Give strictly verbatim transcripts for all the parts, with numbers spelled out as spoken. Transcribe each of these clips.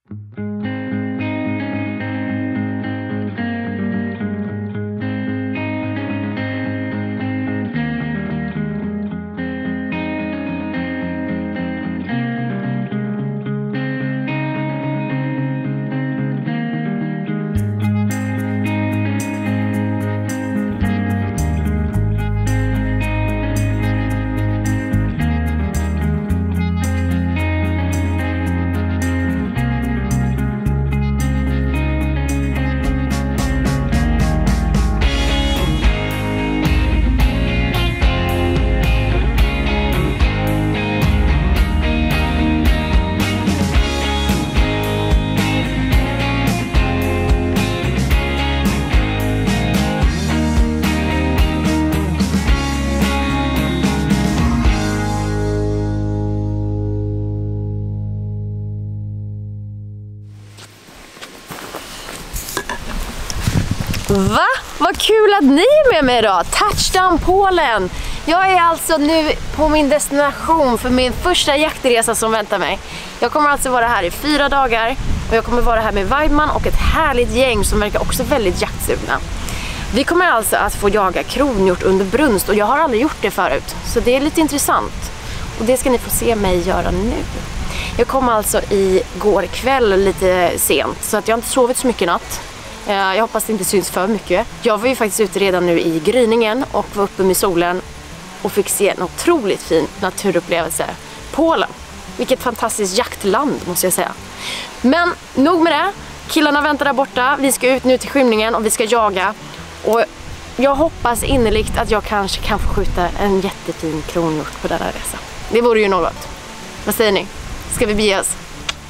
Va? Vad kul att ni är med mig idag! Touchdown Polen! Jag är alltså nu på min destination för min första jaktresa som väntar mig. Jag kommer alltså vara här i fyra dagar och jag kommer vara här med Weidman och ett härligt gäng som verkar också väldigt jaktsugna. Vi kommer alltså att få jaga kronhjort under brunst och jag har aldrig gjort det förut. Så det är lite intressant och det ska ni få se mig göra nu. Jag kom alltså i går kväll lite sent så att jag inte sovit så mycket i natt. Jag hoppas det inte syns för mycket. Jag var ju faktiskt ute redan nu i gryningen och var uppe med solen och fick se en otroligt fin naturupplevelse. Polen. Vilket fantastiskt jaktland måste jag säga. Men nog med det. Killarna väntar där borta. Vi ska ut nu till skymningen och vi ska jaga. Och jag hoppas innerligt att jag kanske kan få skjuta en jättefin kronhjort på denna resa. Det vore ju något. Vad säger ni? Ska vi bege oss?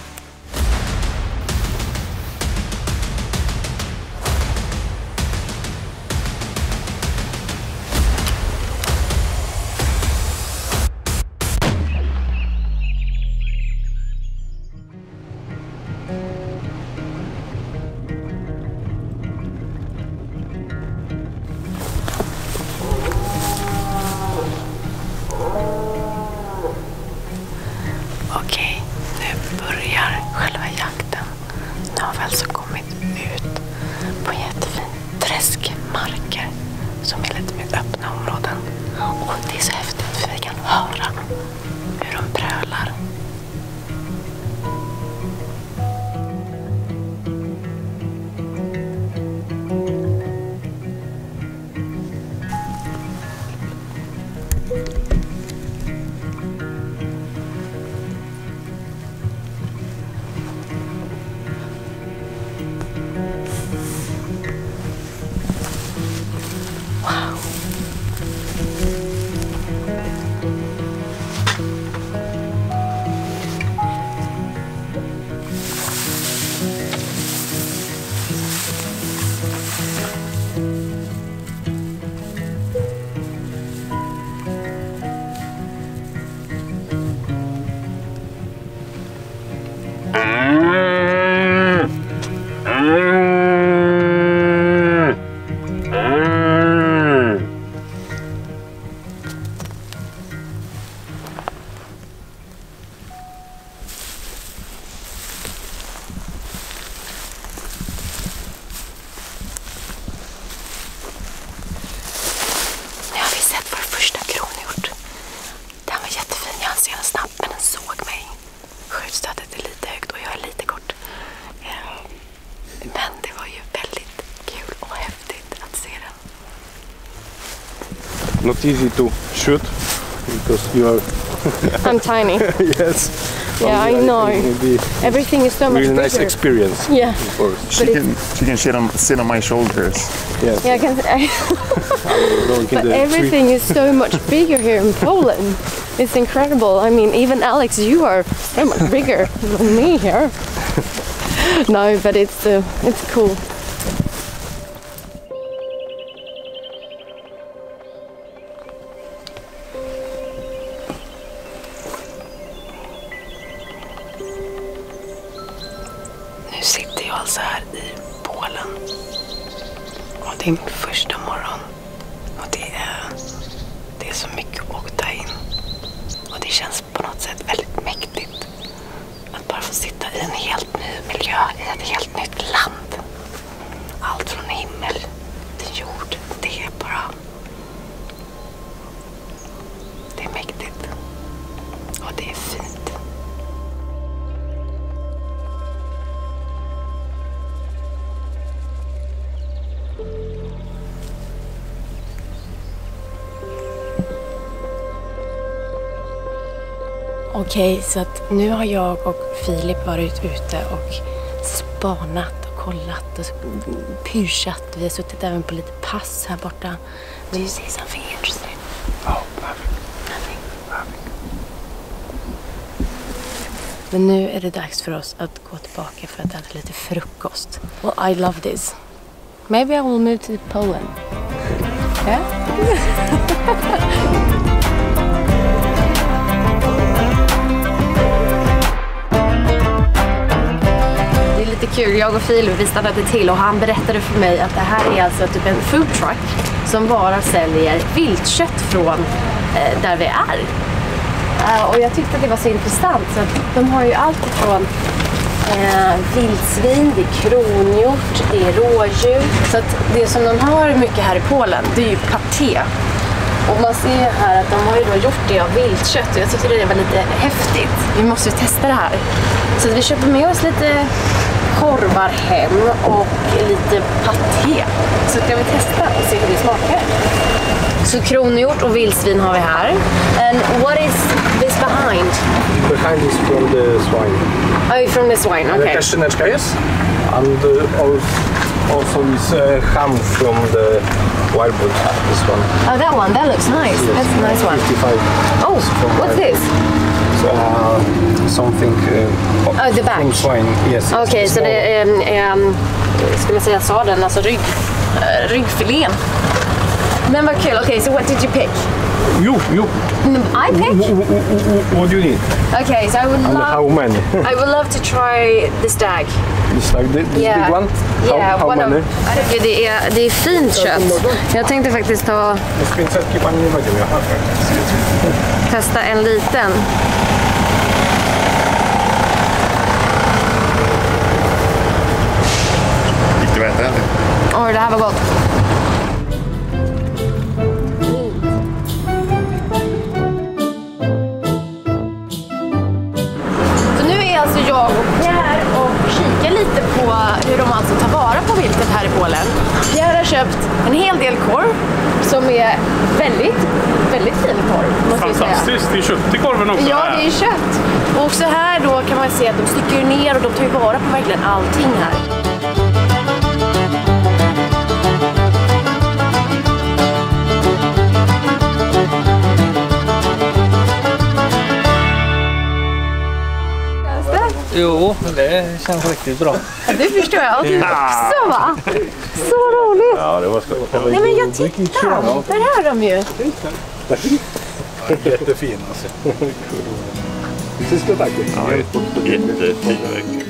Okej, nu börjar själva jakten. Nu har vi alltså kommit ut på jättefin träskmarker som är lite mer öppna områden. Och det är så häftigt för vi kan höra hur de brölar. Not easy to shoot because you are I'm tiny. Yes. Yeah, I know. Everything is so much really bigger. nice experience. Yeah. She can she can sit on sit on my shoulders. Yes. Yeah, I can. I but everything is so much bigger here in Poland. It's incredible. I mean, even Alex, you are so much bigger than me here. No, but it's uh, it's cool. Nu sitter jag alltså här i Polen och det är min första morgon och det är, det är så mycket att ta in och det känns på något sätt väldigt mäktigt att bara få sitta i en helt ny jag i ett helt nytt land. Allt från himmel till jord. Det är bara... Det är mäktigt. Och det är fint. Okej, okay, så att nu har jag och Filip varit ute och spanat och kollat och pyrschat. Vi har suttit även på lite pass här borta. Do you see something interesting? Oh, nothing. Nothing. Nothing. Men nu är det dags för oss att gå tillbaka för att äta lite frukost. Well, I love this. Maybe I will move to Poland. Yeah? Lite kul, jag och Filip vi stannade till och han berättade för mig att det här är alltså typ en food truck som bara säljer viltkött från eh, där vi är. Uh, och jag tyckte att det var så intressant så att de har ju allt ifrån eh, vildsvin, det är kronhjort, det är rådjur. Så att det som de har mycket här i Polen det är ju paté. Och man ser här att de har ju då gjort det av viltkött och jag tyckte det var lite häftigt. Vi måste ju testa det här. Så att vi köper med oss lite korvar hem och lite paté. Så ska vi testa och se hur det smakar. Så kronhjort och vildsvin har vi här. And what is this behind? Behind is from the swine. Oh, from the swine, okay. Jakaś szyneczka jest? And uh, also is uh, ham from the wild, this one. Oh, that one, that looks nice. Yes. That's a nice one. fifty-five. Oh, what's this? So, uh, something uh, Oh, the back. from swine. Yes. Okej, okay, så det är, um, ska man säga sadeln, alltså rygg, uh, ryggfilén. Men vad kul, okej, okay, so what did you pick? You, you. I pick? What do you need? Okay, so I would And love... how many? I would love to try the stag. It's like this, this Yeah. big one? Yeah, how, how one many? of... Det är, det är fint kött. Jag tänkte faktiskt ta... Testa en liten. Gick det vänta inte? Oj, det här var gott. Så nu är alltså jag och Pierre och kikar lite på hur de alltså tar vara på viltet här i Polen. Pierre har köpt en hel del korv som är väldigt, väldigt fin korv, måste jag säga. Fantastiskt, det är kött i korven också. Ja, det är kött. Och så här då kan man se att de stycker ner och de tar ju vara på verkligen allting här. Jo, det känns riktigt bra. Det förstår jag. Och du också, va? Så roligt. Ja, det var skoj. Nej, men jag tittar. Där är de ju. Jättefin alltså. Sista tack. Ja, jättefin.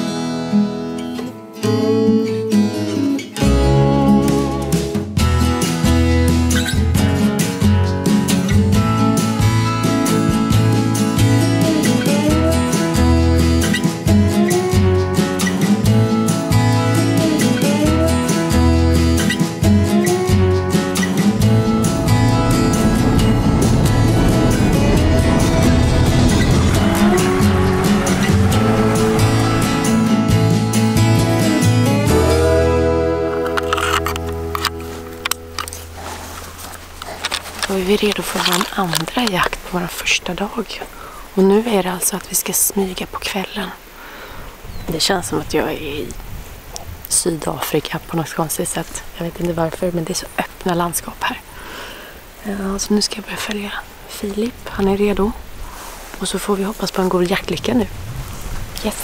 Då är vi redo för vår andra jakt på vår första dag. Och nu är det alltså att vi ska smyga på kvällen. Det känns som att jag är i Sydafrika på något konstigt sätt. Jag vet inte varför, men det är så öppna landskap här. Ja, så nu ska jag börja följa Filip. Han är redo. Och så får vi hoppas på en god jaktlycka nu. Yes.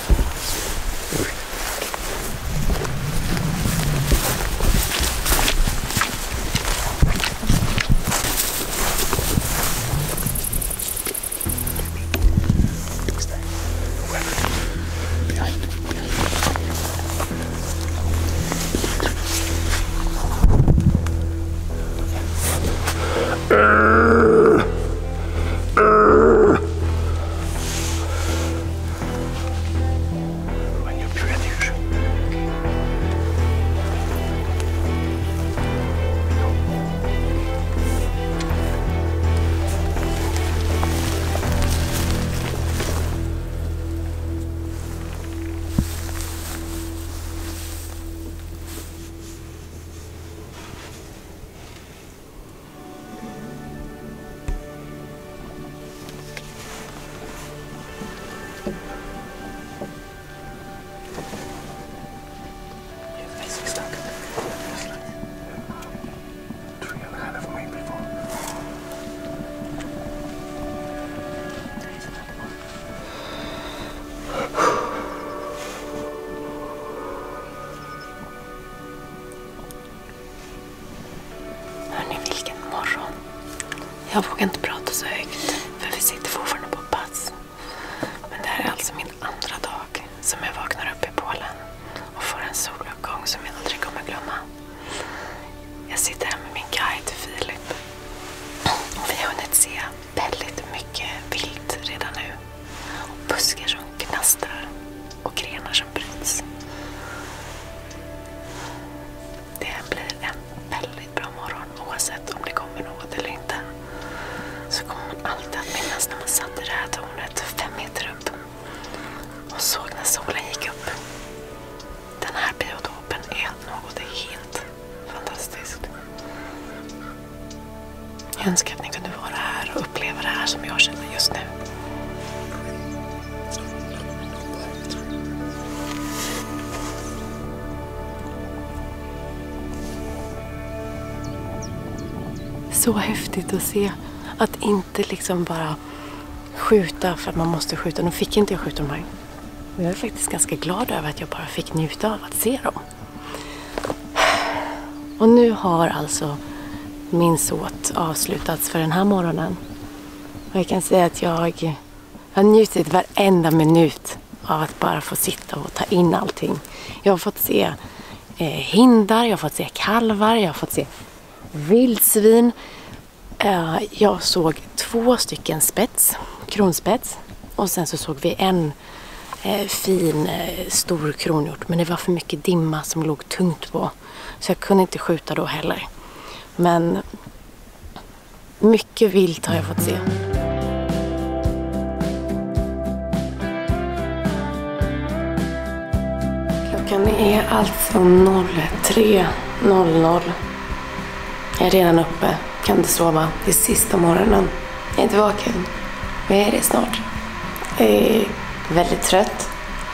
Jag vågar inte prata så högt, för vi sitter fortfarande på pass. Men det här är alltså min andra dag som jag vaknar upp i Polen och får en soluppgång som jag aldrig kommer glömma. Jag sitter här med min guide Filip. Och vi har hunnit se väldigt mycket vilt redan nu. Och buskar som knastrar och grenar som bryts. Det blir en väldigt bra morgon oavsett om det kommer något eller inte. Så kommer man alltid att minnas när man satt i det här tornet fem meter upp och såg när solen gick upp. Den här biotopen är något helt fantastiskt. Jag önskar att ni kunde vara här och uppleva det här som jag känner just nu. Så häftigt att se att inte liksom bara skjuta för att man måste skjuta. Nu fick inte jag skjuta de här. Jag är faktiskt ganska glad över att jag bara fick njuta av att se dem. Och nu har alltså min såt avslutats för den här morgonen. Och jag kan säga att jag har njutit varenda minut av att bara få sitta och ta in allting. Jag har fått se eh, hindar, jag har fått se kalvar, jag har fått se vildsvin. Uh, jag såg två stycken spets, kronspets. Och sen så såg vi en uh, fin uh, stor kronhjort. Men det var för mycket dimma som låg tungt på. Så jag kunde inte skjuta då heller. Men mycket vilt har jag fått se. Klockan är alltså tre noll noll. Jag är redan uppe, kan inte sova. Det är sista morgonen. Jag är inte vaken, men jag är det snart. Jag är väldigt trött.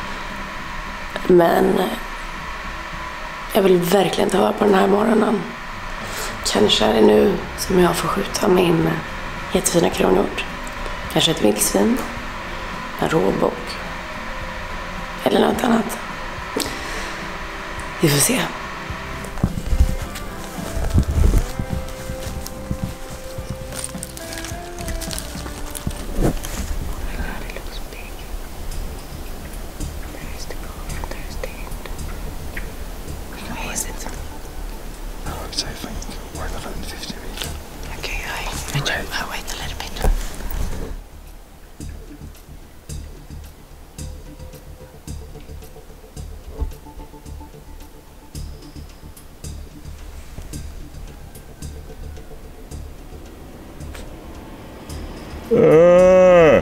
Men jag vill verkligen ta vara på den här morgonen. Kanske är det nu som jag får skjuta min jättefina kronhjort. Kanske ett vildsvin, en råbock eller något annat. Vi får se. Uh.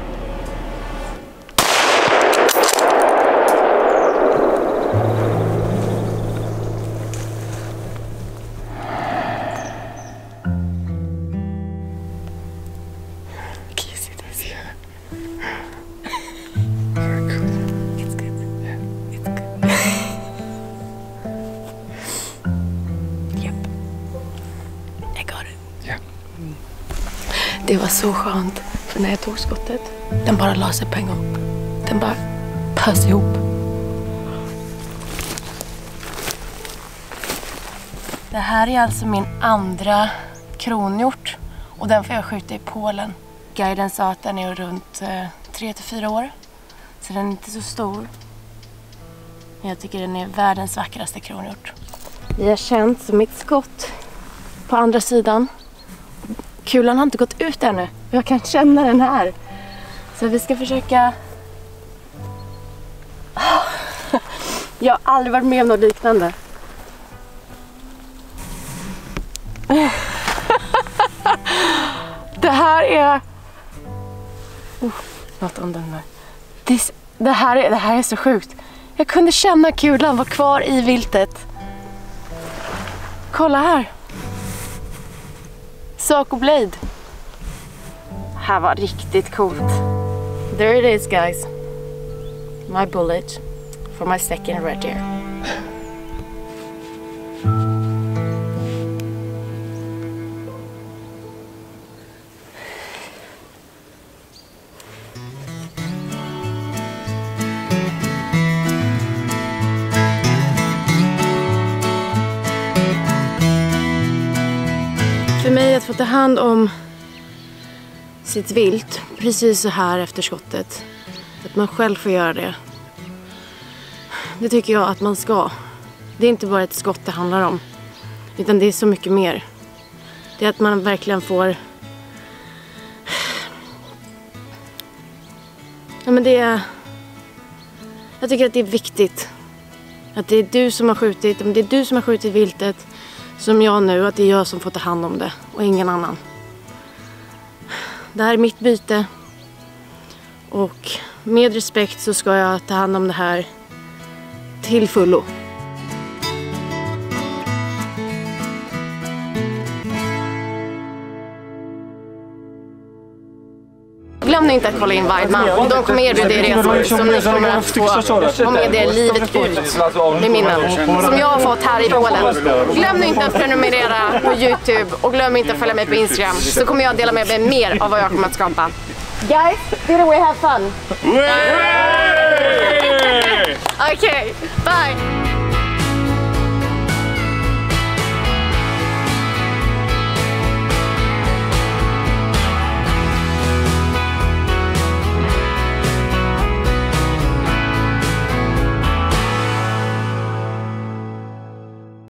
Det var så skönt, för när jag tog skottet, den bara la sig på en gång. Den bara pös ihop. Det här är alltså min andra kronhjort och den får jag skjuta i Polen. Guiden sa att den är runt eh, tre till fyra år, så den är inte så stor. Men jag tycker den är världens vackraste kronhjort. Vi har känt som mitt skott på andra sidan. Kulan har inte gått ut ännu. Jag kan känna den här. Så vi ska försöka... Jag har aldrig varit med om något liknande. Det här är... Oh, något om den här. Det, det, här är, det här är så sjukt. Jag kunde känna kulan var kvar i viltet. Kolla här. Saco Blade. Här var riktigt coolt. There it is, guys. My bullet for my second red deer. För mig att få ta hand om sitt vilt precis så här efter skottet. Att man själv får göra det. Det tycker jag att man ska. Det är inte bara ett skott det handlar om. Utan det är så mycket mer. Det är att man verkligen får... Ja, men det är... Jag tycker att det är viktigt. Att det är du som har skjutit. Om det är du som har skjutit viltet. Som jag nu. Att det är jag som får ta hand om det. Och ingen annan. Det här är mitt byte. Och med respekt så ska jag ta hand om det här till fullo. Glöm inte att kolla in Weidman. De kommer erbjuda er resor som ni kommer att få ha med er livet ut med minnen. Som jag har fått här i Polen. Glöm inte att prenumerera på YouTube och glöm inte att följa mig på Instagram. Så kommer jag dela med mig mer av vad jag kommer att skapa. Guys, didn't we have fun? Okay, bye!